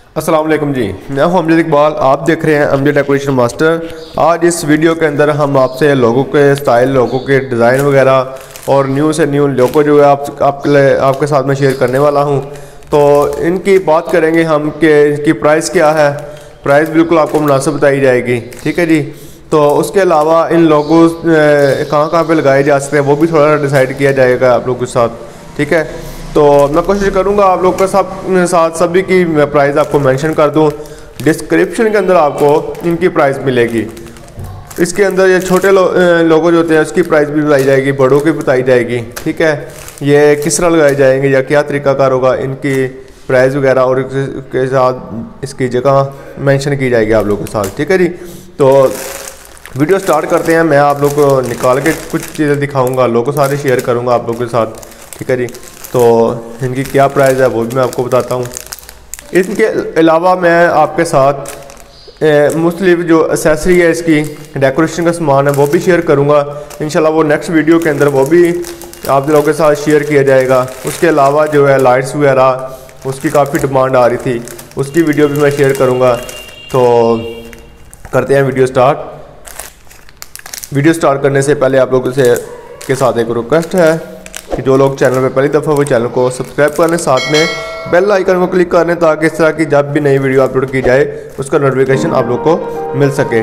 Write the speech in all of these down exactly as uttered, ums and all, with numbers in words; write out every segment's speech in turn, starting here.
अस्सलाम वालेकुम जी, मैं हूं अमजद इकबाल। आप देख रहे हैं अमजद डेकोरेशन मास्टर। आज इस वीडियो के अंदर हम आपसे लोगों के स्टाइल, लोगों के डिज़ाइन वगैरह और न्यू से न्यू लोगो जो है आप आपके आपके साथ में शेयर करने वाला हूं। तो इनकी बात करेंगे हम कि इनकी प्राइस क्या है। प्राइस बिल्कुल आपको मुनासिब बताई जाएगी, ठीक है जी। तो उसके अलावा इन लोगों कहाँ कहाँ पे लगाए जा सकते हैं वो भी थोड़ा डिसाइड किया जाएगा आप लोगों के साथ, ठीक है। तो मैं कोशिश करूंगा आप लोग के साथ साथ सभी की मैं प्राइस आपको मेंशन कर दूं। डिस्क्रिप्शन के अंदर आपको इनकी प्राइस मिलेगी। इसके अंदर ये छोटे लो, लोगो जो होते हैं उसकी प्राइस भी बताई जाएगी, बड़ों की बताई जाएगी, ठीक है। ये किस तरह लगाए जाएंगे या क्या तरीकाकार होगा, इनकी प्राइस वगैरह और के साथ इसकी जगह मेंशन की जाएगी आप लोगों के साथ, ठीक है जी। तो वीडियो स्टार्ट करते हैं। मैं आप लोग को निकाल के कुछ चीज़ें दिखाऊंगा, लोगों सारे शेयर करूंगा आप लोगों के साथ, ठीक है जी। तो इनकी क्या प्राइस है वो भी मैं आपको बताता हूँ। इनके अलावा मैं आपके साथ मुख्तलिफ जो एसेसरी है, इसकी डेकोरेशन का सामान है वो भी शेयर करूँगा इंशाल्लाह। वो नेक्स्ट वीडियो के अंदर वो भी आप लोगों के साथ शेयर किया जाएगा। उसके अलावा जो है लाइट्स वगैरह उसकी काफ़ी डिमांड आ रही थी, उसकी वीडियो भी मैं शेयर करूँगा। तो करते हैं वीडियो स्टार्ट। वीडियो स्टार्ट करने से पहले आप लोगों से के साथ एक रिक्वेस्ट है कि जो लोग चैनल पे पहली दफ़ा वो चैनल को सब्सक्राइब करने, साथ में बेल आइकन को क्लिक करने, ताकि इस तरह की जब भी नई वीडियो अपलोड की जाए उसका नोटिफिकेशन आप लोग को मिल सके।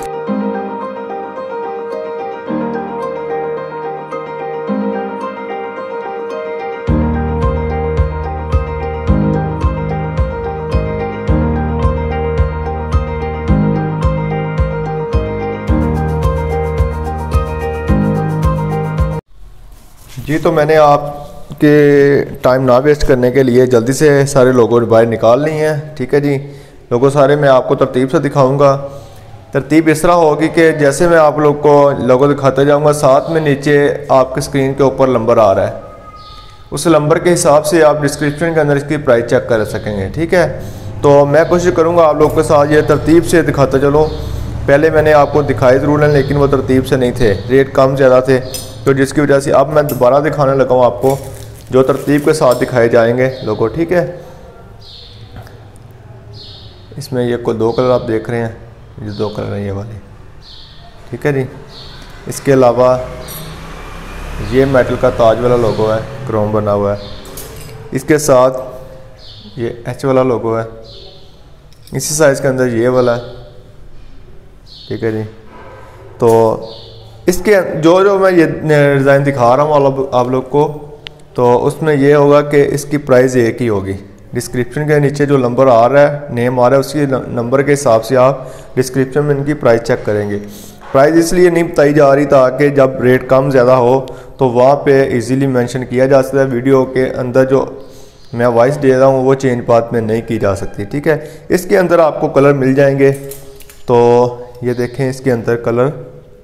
जी, तो मैंने आपके टाइम ना वेस्ट करने के लिए जल्दी से सारे लोगों बाहर निकाल ली हैं, ठीक है जी। लोगों सारे मैं आपको तरतीब से दिखाऊंगा। तरतीब इस तरह होगी कि जैसे मैं आप लोग को लोगो दिखाता जाऊंगा, साथ में नीचे आपके स्क्रीन के ऊपर नंबर आ रहा है, उस नंबर के हिसाब से आप डिस्क्रिप्शन के अंदर इसकी प्राइस चेक कर सकेंगे, ठीक है। तो मैं कोशिश करूँगा आप लोग के साथ ये तरतीब से दिखाता चलो। पहले मैंने आपको दिखाए ज़रूर हैं लेकिन वो तरतीब से नहीं थे, रेट कम ज़्यादा थे, तो जिसकी वजह से अब मैं दोबारा दिखाने लगा हूँ आपको जो तरतीब के साथ दिखाए जाएंगे लोगो, ठीक है। इसमें ये कोई दो कलर आप देख रहे हैं, ये दो कलर हैं ये वाले, ठीक है जी। इसके अलावा ये मेटल का ताज वाला लोगो है, क्रोम बना हुआ है। इसके साथ ये एच वाला लोगो है, इसी साइज़ के अंदर ये वाला है, ठीक है जी। तो इसके जो जो मैं ये डिज़ाइन दिखा रहा हूँ आप लोग को, तो उसमें ये होगा कि इसकी प्राइस एक ही होगी। डिस्क्रिप्शन के नीचे जो नंबर आ रहा है, नेम आ रहा है, उसी नंबर के हिसाब से आप डिस्क्रिप्शन में इनकी प्राइस चेक करेंगे। प्राइस इसलिए नहीं बताई जा रही ताकि जब रेट कम ज़्यादा हो तो वहाँ पे इजीली मेंशन किया जा सकता है। वीडियो के अंदर जो मैं वॉइस दे रहा हूँ वो चेंज बात में नहीं की जा सकती, ठीक है। इसके अंदर आपको कलर मिल जाएंगे। तो ये देखें, इसके अंदर कलर,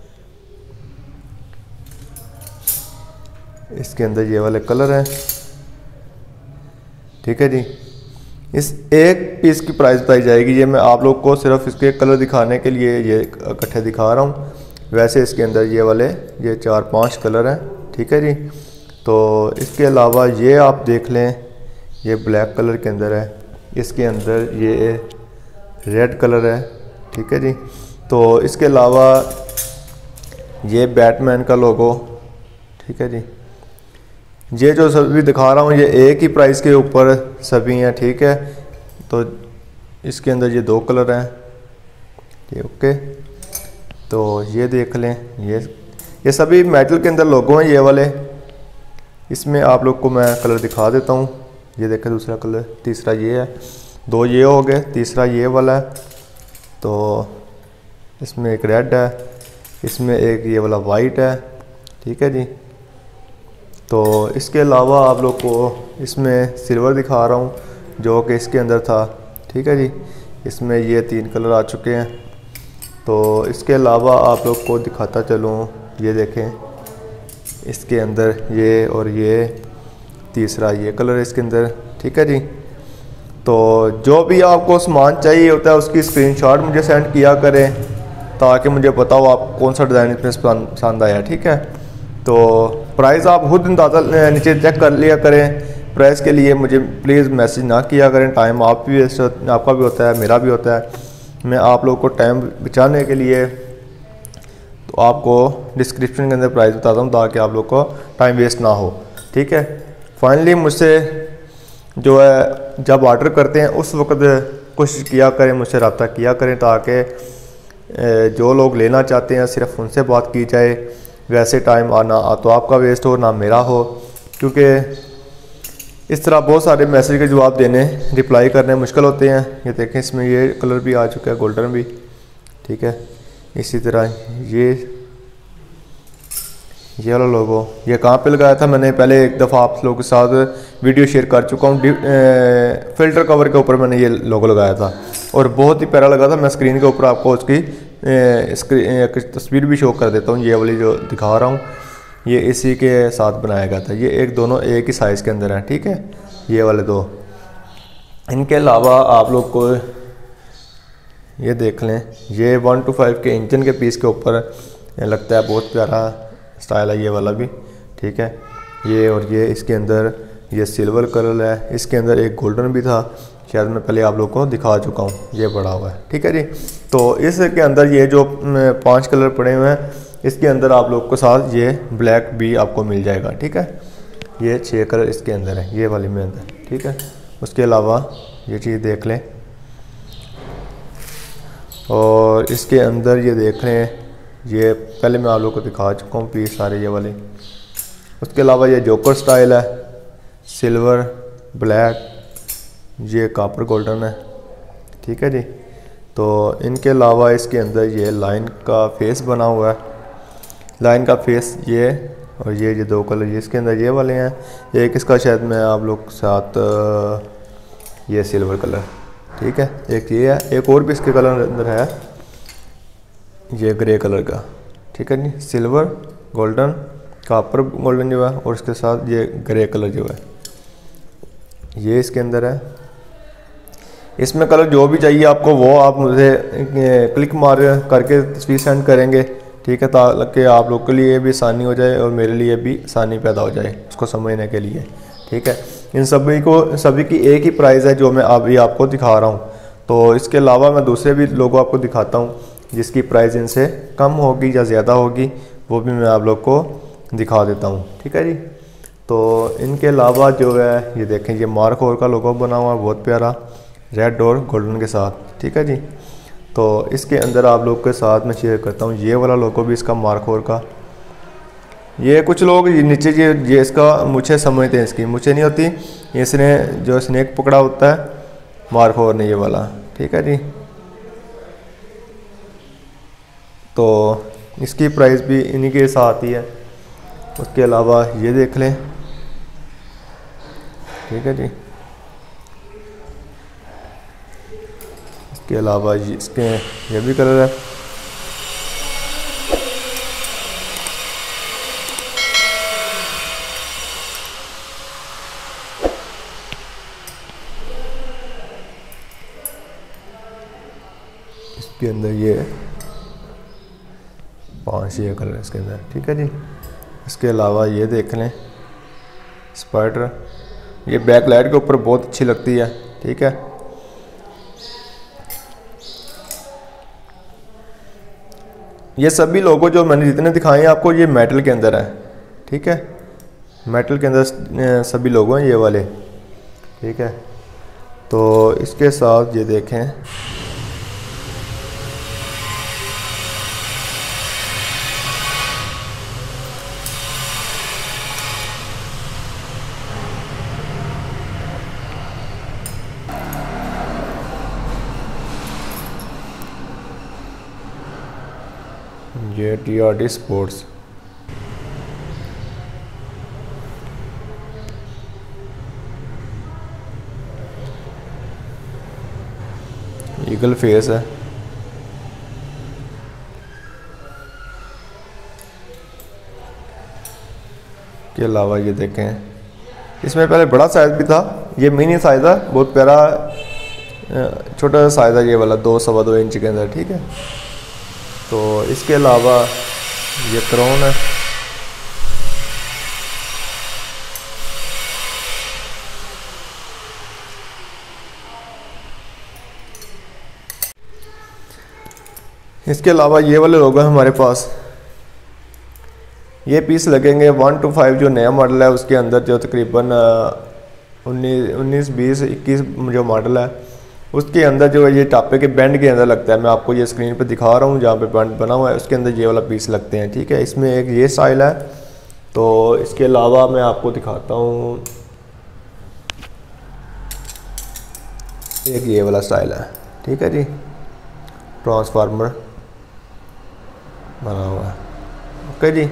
इसके अंदर ये वाले कलर हैं, ठीक है जी। इस एक पीस की प्राइस बताई जाएगी। ये मैं आप लोग को सिर्फ इसके कलर दिखाने के लिए ये इकट्ठे दिखा रहा हूँ। वैसे इसके अंदर ये वाले ये चार पांच कलर हैं, ठीक है जी। तो इसके अलावा ये आप देख लें, ये ब्लैक कलर के अंदर है, इसके अंदर ये रेड कलर है, ठीक है जी। तो इसके अलावा ये बैटमैन का लोगो, ठीक है जी। ये जो सभी दिखा रहा हूँ ये एक ही प्राइस के ऊपर सभी हैं, ठीक है। तो इसके अंदर ये दो कलर हैं, ये ओके। तो ये देख लें, ये ये सभी मेटल के अंदर लोगो हैं ये वाले। इसमें आप लोग को मैं कलर दिखा देता हूँ। ये देखें दूसरा कलर, तीसरा ये है, दो ये हो गए, तीसरा ये वाला है। तो इसमें एक रेड है, इसमें एक ये वाला वाइट है, ठीक है जी। तो इसके अलावा आप लोग को इसमें सिल्वर दिखा रहा हूँ जो कि इसके अंदर था, ठीक है जी। इसमें ये तीन कलर आ चुके हैं। तो इसके अलावा आप लोग को दिखाता चलूँ, ये देखें, इसके अंदर ये और ये तीसरा ये कलर है इसके अंदर, ठीक है जी। तो जो भी आपको सामान चाहिए होता है उसकी स्क्रीनशॉट मुझे सेंड किया करें ताकि मुझे पता हो आप कौन सा डिज़ाइन इसमें पसंद आया, ठीक है। तो प्राइस आप खुद अंदाज़ा नीचे चेक कर लिया करें प्राइस के लिए मुझे प्लीज़ मैसेज ना किया करें। टाइम आप भी वेस्ट आपका भी होता है, मेरा भी होता है। मैं आप लोग को टाइम बचाने के लिए तो आपको डिस्क्रिप्शन के अंदर प्राइस बताता हूँ ताकि आप लोग को टाइम वेस्ट ना हो, ठीक है। फाइनली मुझसे जो है जब ऑर्डर करते हैं उस वक्त कोशिश किया करें, मुझसे रब्ता किया करें ताकि जो लोग लेना चाहते हैं सिर्फ उनसे बात की जाए। वैसे टाइम आना तो आपका वेस्ट हो ना मेरा हो, क्योंकि इस तरह बहुत सारे मैसेज के जवाब देने रिप्लाई करने मुश्किल होते हैं। ये देखें इसमें ये कलर भी आ चुका है, गोल्डन भी, ठीक है। इसी तरह ये ये वाला लोगो ये कहाँ पे लगाया था मैंने पहले एक दफ़ा आप लोगों के साथ वीडियो शेयर कर चुका हूँ। फ़िल्टर कवर के ऊपर मैंने ये लोगो लगाया था और बहुत ही प्यारा लगा था। मैं स्क्रीन के ऊपर आपको उसकी तस्वीर भी शो कर देता हूँ। ये वाली जो दिखा रहा हूँ ये इसी के साथ बनाया गया था। ये एक दोनों एक ही साइज़ के अंदर हैं, ठीक है, ये वाले दो। इनके अलावा आप लोग को ये देख लें, ये वन टू फाइव के इंजन के पीस के ऊपर लगता है, बहुत प्यारा स्टाइल है ये वाला भी, ठीक है। ये और ये इसके अंदर ये सिल्वर कलर है, इसके अंदर एक गोल्डन भी था, शायद मैं पहले आप लोग को दिखा चुका हूँ, ये पड़ा हुआ है, ठीक है जी। तो इसके अंदर ये जो पांच कलर पड़े हुए हैं इसके अंदर आप लोग को साथ ये ब्लैक भी आपको मिल जाएगा, ठीक है। ये छः कलर इसके अंदर है, ये वाली में अंदर, ठीक है। उसके अलावा ये चीज़ देख लें और इसके अंदर ये देख रहे हैं, ये पहले मैं आप लोग को दिखा चुका हूँ पीस सारे ये वाले। उसके अलावा ये जोकर स्टाइल है, सिल्वर, ब्लैक, ये कॉपर गोल्डन है, ठीक है जी। तो इनके अलावा इसके अंदर ये लाइन का फेस बना हुआ है, लाइन का फेस ये और ये ये दो कलर ये इसके अंदर ये वाले हैं। एक इसका शायद मैं आप लोग के साथ ये सिल्वर कलर, ठीक है, एक ये है, एक और भी इसके कलर अंदर है, ये ग्रे कलर का, ठीक है जी। सिल्वर, गोल्डन, कॉपर गोल्डन जो है और इसके साथ ये ग्रे कलर जो है ये इसके अंदर है। इसमें कलर जो भी चाहिए आपको वो आप मुझे क्लिक मार करके तस्वीर सेंड करेंगे, ठीक है, ताकि आप लोग के लिए भी आसानी हो जाए और मेरे लिए भी आसानी पैदा हो जाए उसको समझने के लिए, ठीक है। इन सभी को सभी की एक ही प्राइस है जो मैं अभी आपको दिखा रहा हूँ। तो इसके अलावा मैं दूसरे भी लोगो आपको दिखाता हूँ जिसकी प्राइस इनसे कम होगी या ज़्यादा होगी, वो भी मैं आप लोग को दिखा देता हूँ, ठीक है जी। तो इनके अलावा जो है ये देखें, ये मार्क और का लोगो बना हुआ है बहुत प्यारा, रेड और गोल्डन के साथ, ठीक है जी। तो इसके अंदर आप लोग के साथ मैं शेयर करता हूँ ये वाला लोगो भी इसका मार्क और का। ये कुछ लोग ये नीचे ये ये इसका मुझे समझते हैं, इसकी मुझे नहीं होती, इसने जो स्नेक पकड़ा होता है मार्क और ने ये वाला, ठीक है जी। तो इसकी प्राइस भी इन्हीं के साथ ही है। उसके अलावा ये देख लें, ठीक है जी। इसके अलावा इसके ये भी कलर है, इसके अंदर ये पांच ये कलर इसके अंदर, ठीक है जी। इसके अलावा ये देख लें स्पाइडर, ये बैक लाइट के ऊपर बहुत अच्छी लगती है, ठीक है। ये सभी लोगो जो मैंने जितने दिखाए हैं आपको ये मेटल के अंदर है, ठीक है, मेटल के अंदर सभी लोगो हैं ये वाले, ठीक है। तो इसके साथ ये देखें ये T R D sports, eagle face है, के अलावा ये देखें इसमें पहले बड़ा साइज़ भी था, ये मिनी साइज़ है, बहुत प्यारा छोटा सा साइज़ है ये वाला, दो सवा दो इंच के अंदर, ठीक है। तो इसके अलावा ये क्राउन है, इसके अलावा ये वाले लोगो हैं हमारे पास, ये पीस लगेंगे वन टू फाइव जो नया मॉडल है उसके अंदर, जो तकरीबन उन्नीस उन्नीस बीस इक्कीस जो मॉडल है उसके अंदर जो है ये टापे के बैंड के अंदर लगता है। मैं आपको ये स्क्रीन पे दिखा रहा हूँ, जहाँ पे बैंड बना हुआ है उसके अंदर ये वाला पीस लगते हैं, ठीक है। इसमें एक ये स्टाइल है। तो इसके अलावा मैं आपको दिखाता हूँ, एक ये वाला स्टाइल है, ठीक है जी, ट्रांसफार्मर बना हुआ है, ओके जी।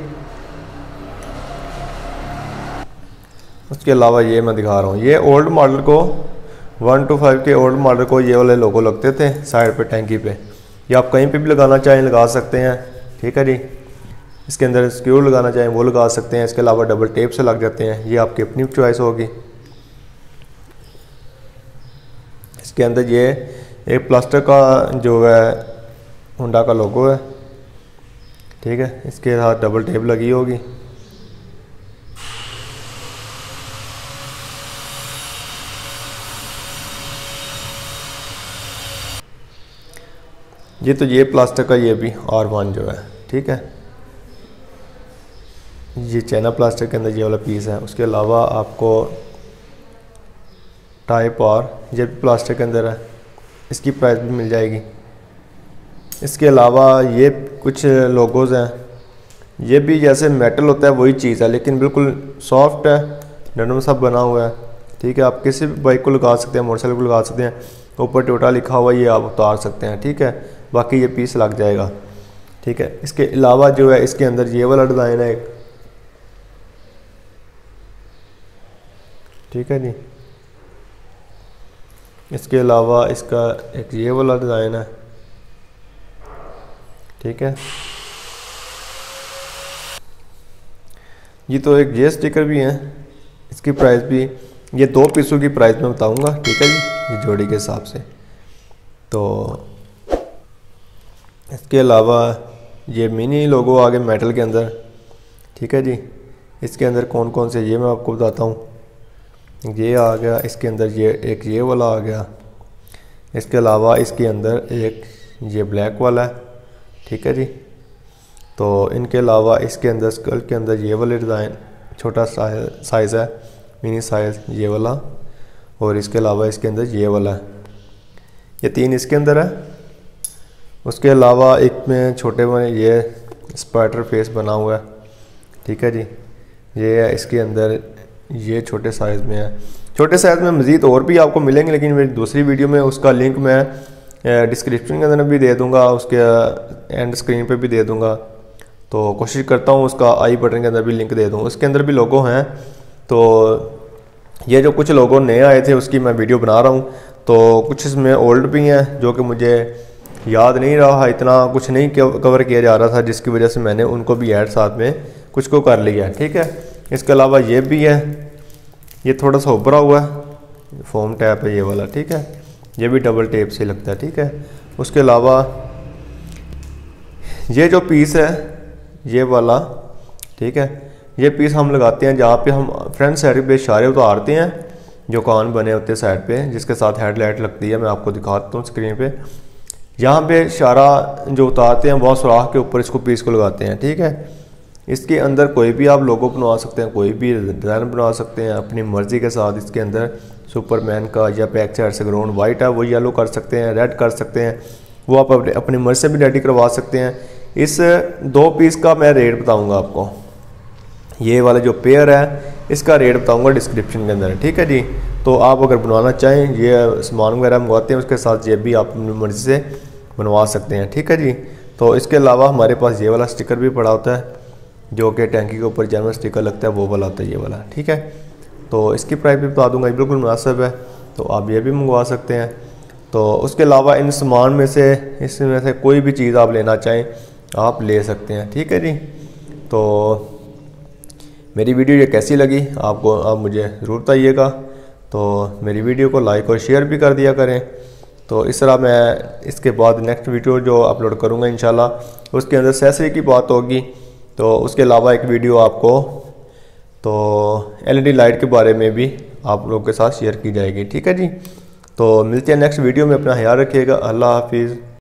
उसके अलावा ये मैं दिखा रहा हूँ, ये ओल्ड मॉडल को वन टू फाइव के ओल्ड मॉडल को ये वाले लोगो लगते थे साइड पे टैंकी पे, ये आप कहीं पे भी लगाना चाहें लगा सकते हैं, ठीक है जी। इसके अंदर स्क्रू लगाना चाहें वो लगा सकते हैं। इसके अलावा डबल टेप से लग जाते हैं, ये आपकी अपनी चॉइस होगी। इसके अंदर ये एक प्लास्टर का जो है होंडा का लोगो है, ठीक है, इसके साथ डबल टेप लगी होगी। ये तो ये प्लास्टर का ये भी आर वन जो है, ठीक है, ये चाइना प्लास्टर के अंदर ये वाला पीस है। उसके अलावा आपको टाइप और ये भी प्लास्टर के अंदर है, इसकी प्राइस भी मिल जाएगी। इसके अलावा ये कुछ लोगोज हैं, ये भी जैसे मेटल होता है वही चीज़ है, लेकिन बिल्कुल सॉफ्ट है, नरम सा बना हुआ है, ठीक है। आप किसी भी बाइक को लगा सकते हैं, मोटरसाइकिल को लगा सकते हैं, ऊपर टोटा लिखा हुआ ये आप उतार सकते हैं, ठीक है। बाकी ये पीस लग जाएगा, ठीक है। इसके अलावा जो है इसके अंदर ये वाला डिज़ाइन है एक, ठीक है जी। इसके अलावा इसका एक ये वाला डिज़ाइन है, ठीक है। ये तो एक ये स्टिकर भी है, इसकी प्राइस भी, ये दो पीसों की प्राइस मैं बताऊंगा, ठीक है जी, ये जोड़ी के हिसाब से। तो इसके अलावा ये मिनी लोगो आगे मेटल के अंदर, ठीक है जी। इसके अंदर कौन कौन से ये मैं आपको बताता हूँ। ये आ गया, इसके अंदर ये एक ये वाला आ गया। इसके अलावा इसके अंदर एक ये ब्लैक वाला है, ठीक है जी। तो इनके अलावा इसके अंदर स्कल के अंदर ये वाले डिज़ाइन, छोटा साइज़ है, मिनी साइज़ ये वाला, और इसके अलावा इसके अंदर ये वाला है। ये तीन इसके अंदर है। उसके अलावा एक में छोटे में ये स्पाइडर फेस बना हुआ है, ठीक है जी। ये है इसके अंदर, ये छोटे साइज़ में है। छोटे साइज़ में मज़ीद और भी आपको मिलेंगे, लेकिन मेरी दूसरी वीडियो में उसका लिंक मैं डिस्क्रिप्शन के अंदर भी दे दूंगा, उसके एंड स्क्रीन पे भी दे दूंगा। तो कोशिश करता हूँ उसका आई बटन के अंदर भी लिंक दे दूँ। उसके अंदर भी लोगो हैं। तो ये जो कुछ लोगो नए आए थे उसकी मैं वीडियो बना रहा हूँ। तो कुछ इसमें ओल्ड भी हैं जो कि मुझे याद नहीं रहा, इतना कुछ नहीं कवर किया जा रहा था, जिसकी वजह से मैंने उनको भी ऐड साथ में कुछ को कर लिया, ठीक है। इसके अलावा ये भी है, ये थोड़ा सा उभरा हुआ है, फोम टैप है ये वाला, ठीक है। ये भी डबल टेप से लगता है, ठीक है। उसके अलावा ये जो पीस है ये वाला, ठीक है, ये पीस हम लगाते हैं जहाँ पे हम फ्रंट साइड पे इशारे उतारते हैं, जो कान बने होते हैं साइड पे, जिसके साथ हेडलाइट लगती है। मैं आपको दिखाता हूँ स्क्रीन पे। यहाँ पे इशारा जो उतारते हैं वो सुराख के ऊपर इसको पीस को लगाते हैं, ठीक है। इसके अंदर कोई भी आप लोगो बनवा सकते हैं, कोई भी डिज़ाइन बना सकते हैं अपनी मर्ज़ी के साथ। इसके अंदर सुपरमैन का या बैक साइड से ग्राउंड वाइट है वो येलो कर सकते हैं, रेड कर सकते हैं, वो आप अपनी मर्ज़ी से भी रेडी करवा सकते हैं। इस दो पीस का मैं रेट बताऊंगा आपको, ये वाला जो पेयर है इसका रेट बताऊंगा डिस्क्रिप्शन के अंदर, ठीक है जी। तो आप अगर बनवाना चाहें, ये सामान वगैरह मंगवाते हैं उसके साथ ये भी आप अपनी मर्ज़ी से बनवा सकते हैं, ठीक है जी। तो इसके अलावा हमारे पास ये वाला स्टिकर भी पड़ा होता है, जो कि टैंकी के ऊपर जनरल स्टिकर लगता है वो वाला होता है ये वाला, ठीक है। तो इसकी प्राइस भी बता दूंगा, बिल्कुल मुनासिब है, तो आप ये भी मंगवा सकते हैं। तो उसके अलावा इन सामान में से, इसमें से कोई भी चीज़ आप लेना चाहें आप ले सकते हैं, ठीक है जी। तो मेरी वीडियो ये कैसी लगी आपको आप मुझे ज़रूर बताइएगा। तो मेरी वीडियो को लाइक और शेयर भी कर दिया करें। तो इस तरह मैं इसके बाद नेक्स्ट वीडियो जो अपलोड करूँगा इंशाल्लाह उसके अंदर एक्सेसरी की बात होगी। तो उसके अलावा एक वीडियो आपको तो एलईडी लाइट के बारे में भी आप लोगों के साथ शेयर की जाएगी, ठीक है जी। तो मिलते हैं नेक्स्ट वीडियो में, अपना ख्याल रखिएगा। अल्लाह हाफिज़।